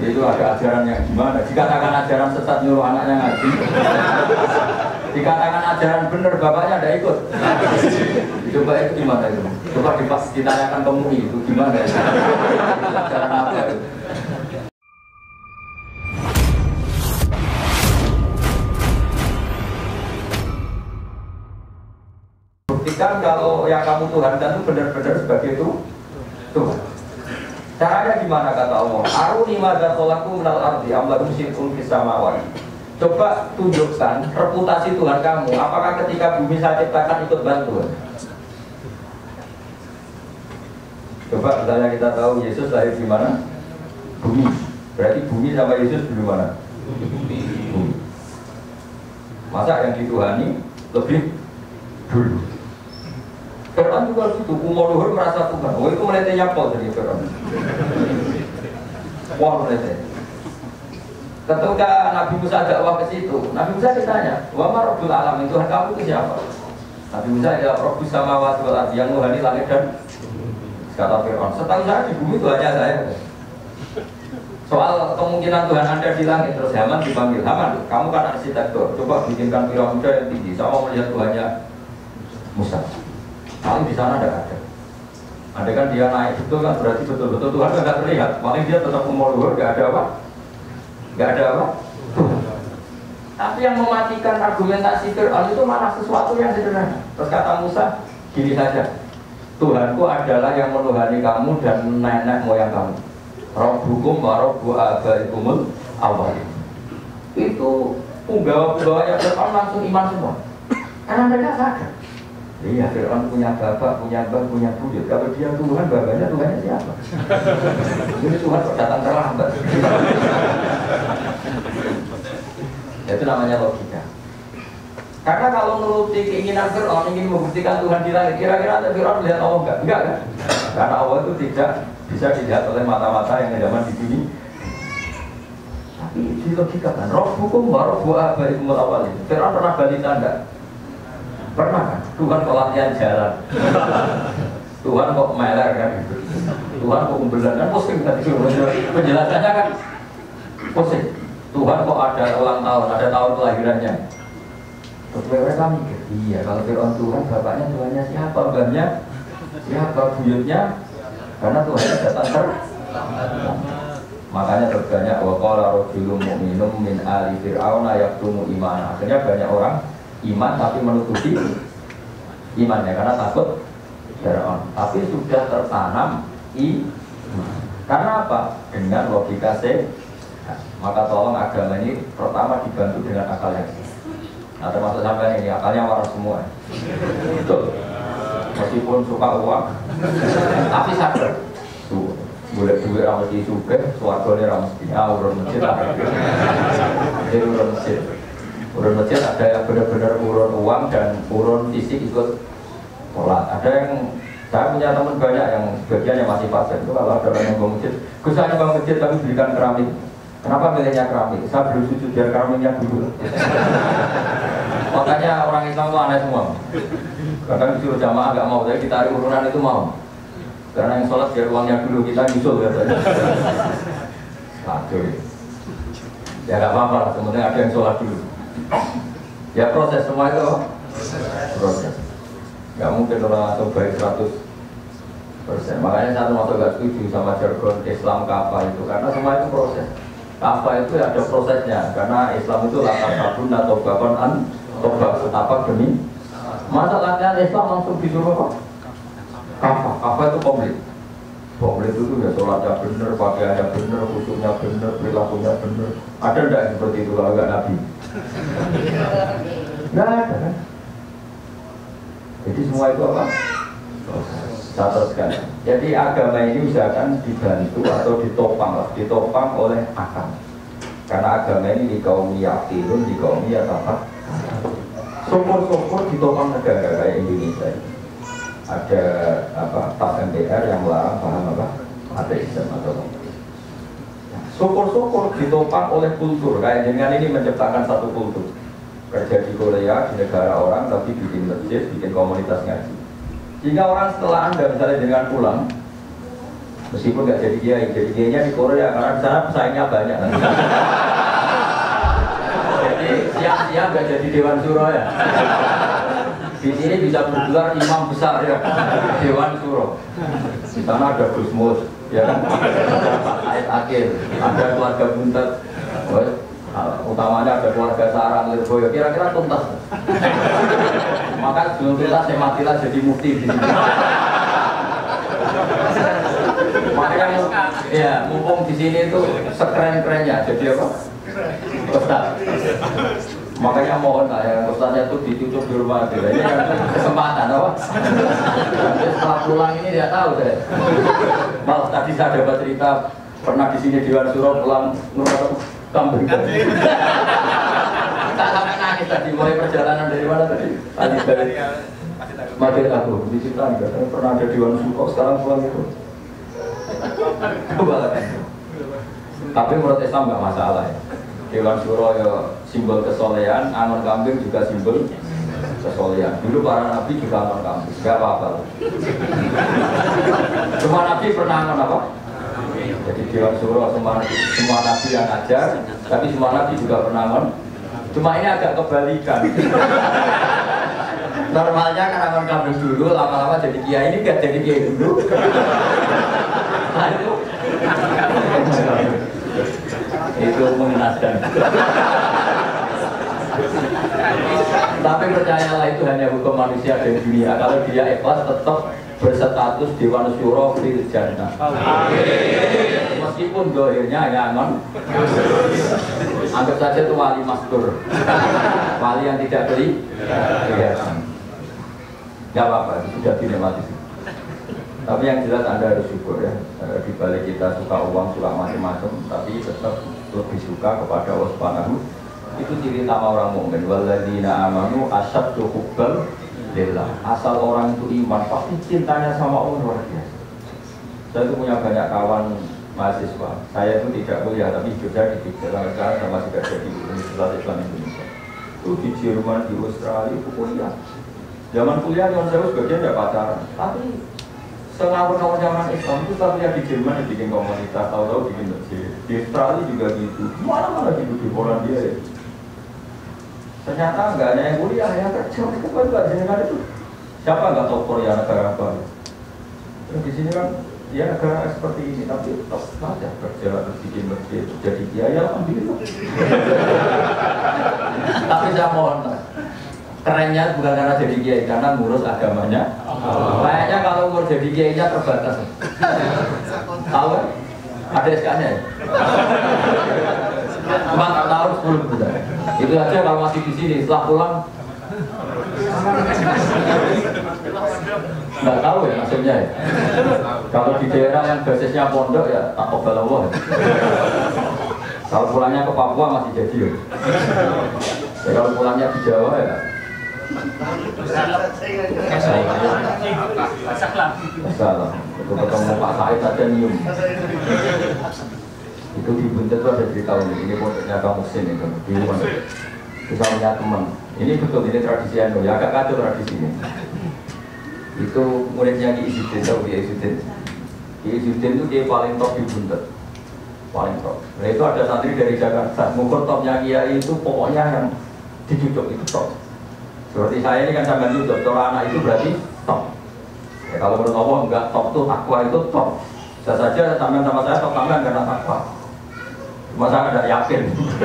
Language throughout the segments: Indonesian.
Itu ada ajaran yang gimana? Dikatakan ajaran sesat nyuruh anaknya ngaji. Dikatakan ajaran benar bapaknya ada ikut. Coba itu gimana itu? Coba ditanyakan ke MUI itu gimana itu? Ajaran apa itu? Buktikan kalau yang kamu tuhankan itu benar-benar sebagai itu Tuhan. Caranya gimana kata Allah? Aruni madza khalaqu minal ardi am lahum syirkun fis samawati. Coba tunjukkan reputasi Tuhan kamu. Apakah ketika bumi saya ciptakan ikut bantu? Coba misalnya kita tahu Yesus lahir di mana? Bumi. Berarti bumi sama Yesus di mana? Bumi. Masa yang dituhani lebih dulu? Fir'aun juga gitu, umur luhur merasa Tuhan. Oh itu meletenya apa dari Fir'aun? Wah melete. Ketika Nabi Musa dakwah ke situ, Nabi Musa ditanya, wa ma rabbul alamin, Tuhan kamu itu siapa? Nabi Musa ya rabbus samawati wal ardi, yang nuhani langit dan kata Fir'aun, setahu saya di bumi itu hanya saya. Soal kemungkinan Tuhan ada di langit, terus Haman dipanggil, Haman, kamu kan arsitektur, coba bikinkan piramida yang tinggi, saya mau melihat Tuhannya Musa. Paling di sana ada. Andai kan dia naik itu kan berarti betul-betul Tuhan tidak terlihat. Paling dia tetap umur luhur, nggak ada apa? Nggak ada apa? Tapi yang mematikan argumentasi Fir'aun itu malah sesuatu yang sederhana. Terus kata Musa, gini saja, Tuhanku adalah yang menuhani kamu dan nenek moyang kamu. Rabbukum wa rabbu abaikumul awwalin. Itu penggawa-penggawanya Fir'aun langsung iman semua. Karena mereka sadar. Iya, Fir'aun punya bapak, punya mbah, punya buyut. Kalau dia Tuhan, bapaknya Tuhannya siapa? Ini Tuhan kok datang terlambat. Itu namanya logika. Karena kalau menuruti keinginan Fir'aun ingin membuktikan Tuhan di langit, kira-kira ada Fir'aun melihat Allah enggak? Enggak kan? Karena Allah itu tidak bisa dilihat oleh mata-mata yang zaman di sini. Tapi dilogikakan, Rabbukum wa rabbu abaikumul awwalin. Fir'aun pernah balik tanda? Pernah kan? Tuhan kok latihan jalan. Tuhan kok meler kan? Tuhan kok umbelan kan pusing tadi penjelasannya kan pusing. Tuhan kok ada ulang tahun, ada tahun kelahirannya. Terus mereka mikir, iya kalau Fir'aun Tuhan, bapaknya Tuhannya siapa? Mbahnya siapa? Buyutnya? Karena Tuhannya datang makanya terbanyak waqala rajulun mu'minun min ali fir'auna yaktumu iman. Akhirnya banyak orang iman tapi menutupi imannya karena takut Fir'aun. Tapi sudah tertanam karena apa? Dengan logika sehat. Maka tolong agama ini pertama dibantu dengan akal yang sehat. Nah termasuk sampai ini akalnya waras semua. Betul. Meskipun suka uang, tapi sadar. Tuh, boleh duit ramus di suge, suarganya ramus di urun masjid lah. Jadi urun masjid. Urun masjid ada yang benar-benar urun uang dan urun fisik ikut sholat. Ada yang saya punya teman banyak yang sebagian yang masih pasien itu kalau ada orang yang bangun masjid, Gus saya bangun masjid tapi berikan keramik. Kenapa milihnya keramik? Saya belum sujud biar keramiknya dulu. Makanya orang Islam itu aneh semua. Kadang disuruh jamaah nggak mau, tapi kita hari urunan itu mau. Karena yang sholat biar uangnya dulu kita nyusul katanya. Aduh. Ya nggak apa-apa lah, sebenarnya ada yang sholat dulu. Ya proses semua itu proses. Gak mungkin orang langsung baik 100%. Makanya saya termasuk gak setuju sama jargon Islam kafah itu karena semua itu proses. Kafah itu ada prosesnya karena Islam itu latar sabun atau bahkan tobat apa demi masa latihan Islam langsung disuruh apa? Kafah. Kafah itu komplit. Komplit itu ya sholatnya benar, pakaiannya benar, khusyuknya benar, perilakunya benar. Ada enggak yang seperti itu kalau enggak Nabi? Enggak ada kan? Jadi semua itu apa? Catat sekali. Jadi agama ini misalkan dibantu atau ditopang oleh akal. Karena agama ini di kaum yakinun, di kaum apa? Syukur-syukur ditopang negara kayak Indonesia ini. Ada apa? Pak MPR yang melarang paham apa? Ateisme atau syukur-syukur ditopang oleh kultur. Kayak dengan ini menciptakan satu kultur. Kerja di Korea, di negara orang, tapi bikin masjid, bikin komunitas ngaji. Jika orang setelah Anda misalnya dengan pulang, Meskipun nggak jadi kiainya di Korea karena di sana pesaingnya banyak. Jadi siang-siang nggak jadi Dewan Suro ya. Di sini bisa bergelar imam besar ya, Dewan Suro. Di sana ada Gus Mus, ya kan? Ada Pak Said Akil, ada keluarga Buntet, utamanya ada keluarga Sarang Lirboyo. Kira-kira tuntas. Maka sebelum tuntas saya matilah jadi mufti di sini. Makanya ya mumpung di sini itu sekeren-kerennya jadi apa? Ustaz. Makanya mohon lah ya, ustaznya itu ditutup di rumah aja. Ini kan kesempatan apa? Setelah pulang ini dia tahu deh. Malah tadi saya dapat cerita pernah di sini Dewan Suro pulang nurut kambing. Tak sampai nangis tadi mulai perjalanan dari mana tadi? Tadi dari Madrid aku di situ enggak pernah ada Dewan Suro sekarang pulang itu. Tapi menurut Islam nggak masalah ya. Dewan Suro ya simbol kesolehan, angon kambing juga simbol kesolehan. Dulu para nabi juga angon kambing, nggak apa-apa. Semua nabi pernah angon apa? Jadi Dewan Suro semua nabi yang ajar, tapi semua nabi juga pernah angon. Cuma ini agak kebalikan. Normalnya kan angon kambing dulu, lama-lama jadi kiai, ini nggak jadi kiai dulu. Itu mengenaskan. Tapi percayalah itu hanya hukum manusia dan dunia. Kalau dia ikhlas tetap berstatus Dewan Suro fil jannah. Meskipun dohirnya hanya non, anggap saja itu wali mastur, wali yang tidak kelihatan. Gak apa-apa, sudah dinikmati. Tapi yang jelas Anda harus syukur ya. Di balik kita suka uang, suka macam-macam, tapi tetap lebih suka kepada Allah Subhanahu. Itu ciri utama orang mukmin. Walladzina amanu asyaddu hubban lillah. Asal orang itu iman, pasti cintanya sama Allah luar biasa. Saya itu punya banyak kawan mahasiswa. Saya itu tidak kuliah, tapi hidup saya di Jogja. Saya masih kerja di Universitas Islam Indonesia. Itu di Jerman, di Australia, itu kuliah. Zaman kuliah yang saya sebagian tidak pacaran, tapi selama zaman Islam itu saya lihat di Jerman bikin komunitas, tahu-tahu bikin masjid. Di Australia juga gitu, mana-mana gitu di Polandia ya. Ternyata nggak hanya yang kuliah, yang kerja itu juga itu. Siapa nggak tahu Korea negara apa? Terus di sini kan ya negara seperti ini, tapi tetap saja kerja terus bikin masjid, jadi kiai alhamdulillah. Tapi saya mohon kerennya bukan karena jadi kiai, karena ngurus agamanya. Kayaknya kalau umur jadi kiainya terbatas. Tahu kan? Ada SK-nya ya? 4 tahun 10 bulan. Itu aja kalau masih di sini, setelah pulang nggak tahu ya maksudnya ya. Kalau di daerah yang basisnya pondok ya tak obal-obal. Kalau pulangnya ke Papua masih jadi ya. Kalau pulangnya di Jawa ya salah. Itu ketemu Pak Said aja nyium. Itu di Buntet itu ada cerita ini pondoknya kaum muslim itu di mana? Kita punya teman. Ini betul ini tradisi Anu ya, agak kacau tradisi ini. Itu muridnya Ki Izzuddin, tahu Ki Izzuddin? Ki Izzuddin itu dia paling top di Buntet, paling top. Nah itu ada santri dari Jakarta, ngukur topnya Kiai itu pokoknya yang dicucuk itu top. Seperti saya ini kan sampai YouTube, kalau anak itu berarti top. Ya, kalau menurut Allah enggak top tuh takwa itu top. Bisa saja sampai sama saya top tambahan karena takwa. Cuma saya tidak yakin.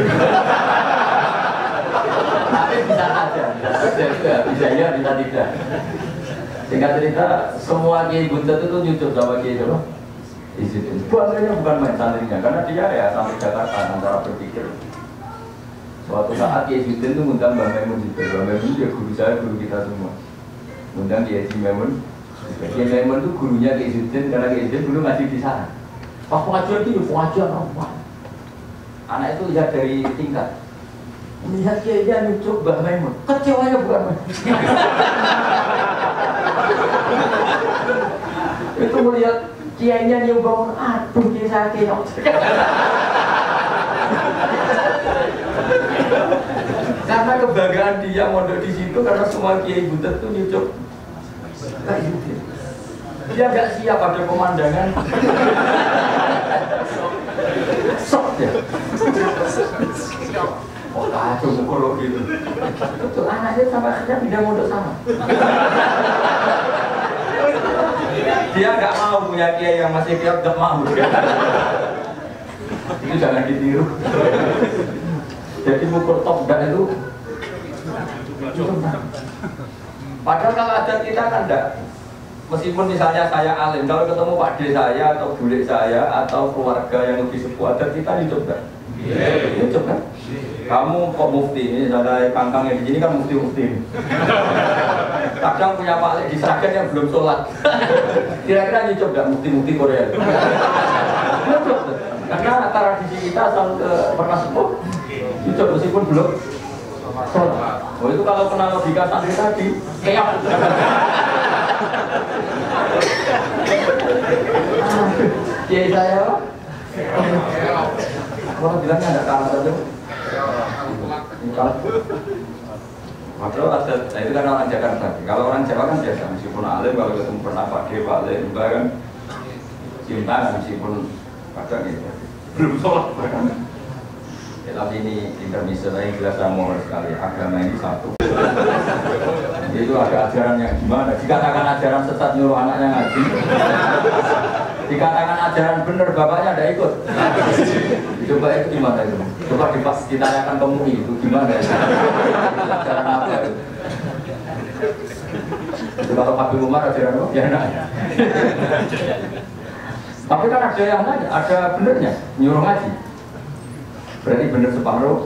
Tapi bisa saja, bisa iya, bisa tidak. Singkat cerita, semua Kiai Buntet itu nyucuk sama Kiai itu. Izzuddin. Bukannya bukan main santrinya, karena dia ya sampai Jakarta antara berpikir. Suatu saat Kiai Izzuddin itu ngundang Mbak Maimun juga. Mbak Maimun dia guru saya, guru kita semua. Ngundang Kiai Maimun. Kiai Maimun itu gurunya Kiai Izzuddin karena Kiai Izzuddin dulu ngaji di sana. Pas pengajian itu pengajian apa? Anak itu lihat dari tingkat. Melihat Kiai nyucuk Mbak Maimun. Kecewanya bukan main. Itu melihat Kiainya nyium bangun, aduh Kiai sakit. Karena kebanggaan dia mondok di situ karena semua Kiai Buntet itu nyucuk. Dia nggak siap ada pemandangan. Sok ya. Oh kacau kalau gitu. Itu anaknya sama saja pindah mondok sama. Dia nggak mau punya kiai yang masih kiai, nggak mau. Itu jangan ditiru. Jadi mukul top dan itu. Padahal kalau adat kita kan enggak. Meskipun misalnya saya alim, kalau ketemu Pak D saya atau bule saya atau keluarga yang lebih sepuh adat kita hidup kan? Hidup kan? Kamu kok mufti ini, ada kangkang yang di sini kan mufti-mufti. Kadang punya Pak Lek di Sragen yang belum sholat. Kira-kira hidup nggak mufti-mufti Korea? Hidup. Karena tradisi kita selalu pernah sepuh. Hidup meskipun belum sholat. Oh itu kalau kenal logika santri tadi, keok. Kiai saya, orang bilangnya ada kalah saja. Padahal ada, nah itu kan orang Jakarta. Kalau orang Jawa kan biasa, meskipun alim kalau ketemu pernah Pak D, Pak Le, juga kan cinta meskipun kadang gitu. Belum sholat bahkan. Ya, tapi ini intermisi lagi jelas mau sekali. Agama ini satu. Itu ada ajaran yang gimana? Dikatakan ajaran sesat nyuruh anaknya ngaji. Dikatakan ajaran benar bapaknya ada ikut. Coba itu gimana itu? Coba ditanyakan ke MUI itu gimana itu? Ajaran apa itu? Itu kalau Habib Umar ajaran apa? Ya enak. Tapi kan ada yang nanya, ada benernya nyuruh ngaji. Berarti bener separuh.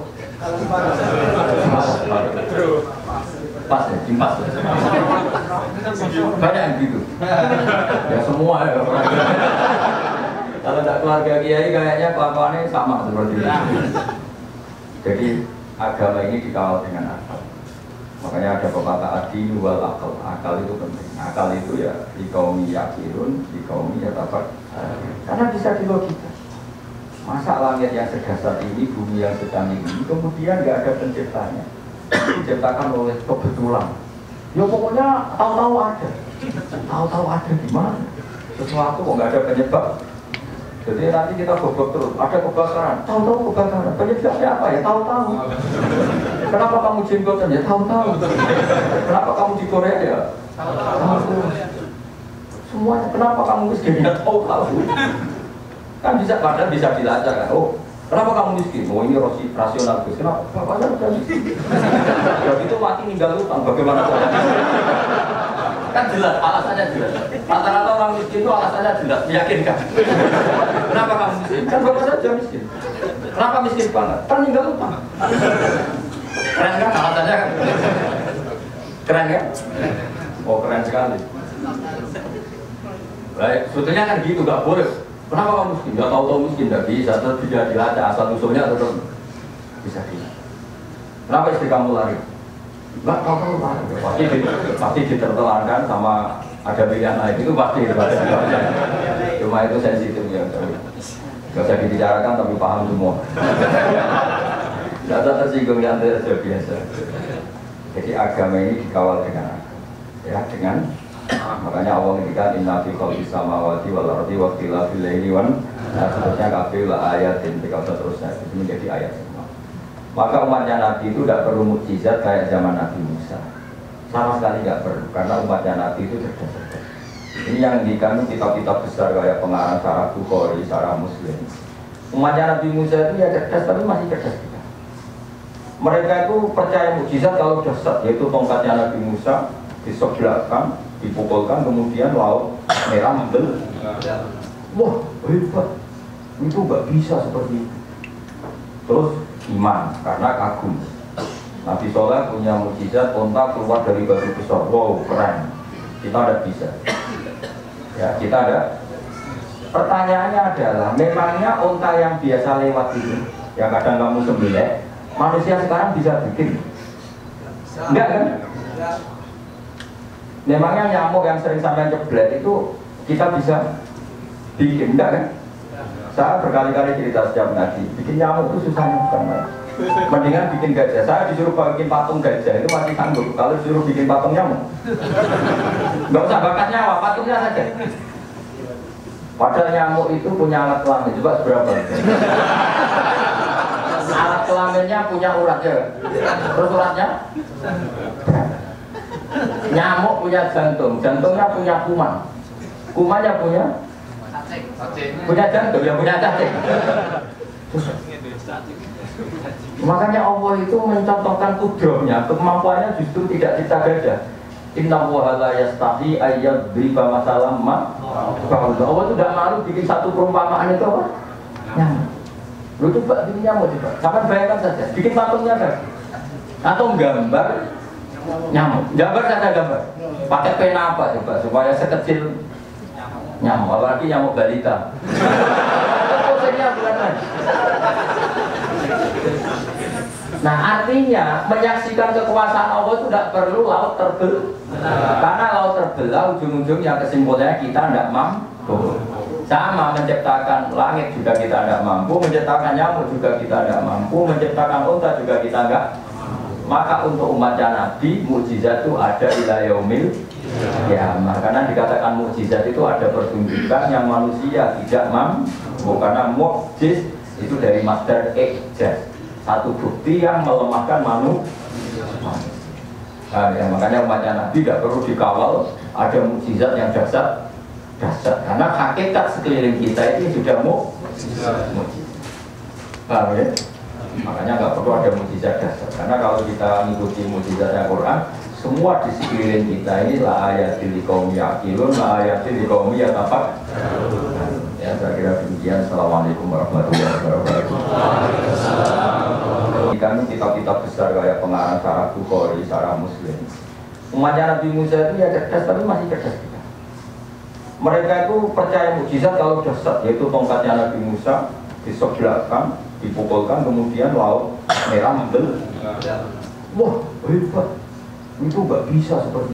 Pas ya, dimpas ya. Banyak yang gitu. Ya semua ya. Kalau tidak keluarga kiai kayaknya kelakuannya sama seperti itu. Jadi agama ini dikawal dengan akal. Makanya ada pepatah adi wal akal. Akal itu penting. Akal itu ya di kaum yakirun, di kaum yatabat. Karena bisa dilogika. Masa langit yang sedasar ini, bumi yang secanggih ini, kemudian nggak ada penciptanya. Diciptakan oleh kebetulan. Ya pokoknya tahu-tahu ada. Tahu-tahu ada di mana? Sesuatu kok nggak ada penyebab. Jadi nanti kita gobok terus. Ada kebakaran. Tahu-tahu kebakaran. Penyebabnya apa ya? Tahu-tahu. Kenapa kamu jenggotan ya? Tahu-tahu. Kenapa kamu di Korea ya? Tahu-tahu. Semuanya. Kenapa kamu miskin ya? Tahu-tahu. Kan bisa padahal bisa dilacak kan. Oh. Kenapa kamu miskin? Oh ini rasional Gus. Kenapa? Bapaknya udah miskin. Ya itu mati ninggal utang. Bagaimana caranya? Kan jelas, alasannya jelas. Rata-rata orang miskin itu alasannya jelas, meyakinkan. Kenapa kamu miskin? Kan bapak saja miskin. Kenapa miskin banget? Kan ninggal utang. Keren kan alasannya kan? Keren kan? Oh keren sekali. Baik, sebetulnya kan gitu, gak boleh. Kenapa kamu miskin? Gak tahu-tahu miskin, gak bisa, tetap tidak dilacak, asal usulnya tetap bisa dilacak. Kenapa istri kamu lari? Gak tahu lari, pasti ditertelankan sama ada pilihan lain, itu pasti. Cuma itu sensitif ya, gak usah dibicarakan tapi paham semua. Gak tersinggung yang saja biasa. Jadi agama ini dikawal dengan ya dengan makanya Allah ngendikan inna fi khalqis samawati wal ardi wa ikhtilafil laili wan seterusnya kafir la ayatin seterusnya itu menjadi ayat semua. Maka umatnya Nabi itu tidak perlu mukjizat kayak zaman Nabi Musa. Sama sekali tidak perlu karena umatnya Nabi itu cerdas. Ini yang ngendikan kitab-kitab besar kayak pengarang Syarah Bukhari, Syarah Muslim. Umatnya Nabi Musa itu ya cerdas tapi masih cerdas juga. Mereka itu percaya mukjizat kalau dasar yaitu tongkatnya Nabi Musa disebelahkan dipukulkan kemudian laut merah mendel. Wah hebat, itu nggak bisa seperti itu. Terus iman karena kagum. Nabi Soleh punya mukjizat onta keluar dari batu besar. Wow keren. Kita ada bisa. Ya kita ada. Pertanyaannya adalah memangnya onta yang biasa lewat ini yang kadang kamu sembelih manusia sekarang bisa bikin? Enggak kan? Memangnya nyamuk yang sering sampai jeblek itu kita bisa bikin, enggak kan? Saya berkali-kali cerita setiap ngaji, bikin nyamuk itu susahnya bukan main. Mendingan bikin gajah. Saya disuruh bikin patung gajah itu masih sanggup. Kalau disuruh bikin patung nyamuk, nggak usah bakat nyawa, patungnya saja. Padahal nyamuk itu punya alat kelamin. Coba seberapa? Alat kelaminnya punya urat ya. Terus uratnya? Nyamuk punya jantung, jantungnya punya kuman. Kumannya punya? Punya jantung, ya punya cacing. Makanya Allah itu mencontohkan kudrohnya, kemampuannya justru tidak kita gajah. Inna Allaha la yastahi ayyadriba masalam ma. Allah itu tidak malu bikin satu perumpamaan itu apa? Nyamuk. Lu coba bikin nyamuk coba. Sampai bayangkan saja, bikin patungnya kan? Atau gambar nyamuk. Gambar saja gambar. Pakai pena apa coba supaya sekecil nyamuk, apalagi nyamuk balita. Nah artinya menyaksikan kekuasaan Allah itu tidak perlu laut terbelah, karena laut terbelah ujung-ujungnya kesimpulannya kita tidak mampu. Sama menciptakan langit juga kita tidak mampu, menciptakan nyamuk juga kita tidak mampu, menciptakan unta juga kita enggak. Maka untuk umatnya Nabi mukjizat itu ada ila yaumil kiamah. Karena dikatakan mukjizat itu ada pertunjukan yang manusia tidak mampu, karena mukjiz itu dari masdar ijaz, satu bukti yang melemahkan manusia. Ya, makanya umatnya Nabi tidak perlu dikawal ada mukjizat yang dasar, karena hakikat sekeliling kita itu sudah mukjizat. Paham ya? Makanya nggak perlu ada mukjizat dasar, karena kalau kita mengikuti mukjizatnya Quran, semua di sekeliling kita ini la ayatil liqaumi yaqilun, la ayatil liqaumi yatafakkarun. Ya, saya kira demikian. Assalamualaikum warahmatullahi wabarakatuh. Kami kitab-kitab besar kayak pengarang Syarah Bukhari, Syarah Muslim. Umatnya Nabi Musa itu ya cerdas, tapi masih cerdas kita. Mereka itu percaya mukjizat kalau dasar, yaitu tongkatnya Nabi Musa disebelahkan, dipukulkan, kemudian laut merah mendel. Wah, hebat. Itu nggak bisa seperti